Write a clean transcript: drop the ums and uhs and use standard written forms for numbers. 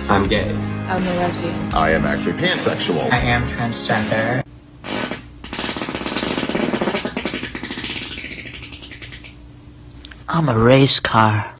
I'm gay. I'm a lesbian. I am actually pansexual. I am transgender. I'm a race car.